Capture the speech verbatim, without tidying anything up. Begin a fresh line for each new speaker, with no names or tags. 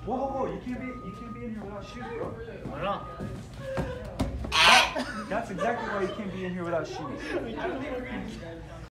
Whoa, whoa, whoa! You can't be, you can't be in here without shoes, bro.
Why not?
That's exactly why you can't be in here without shoes.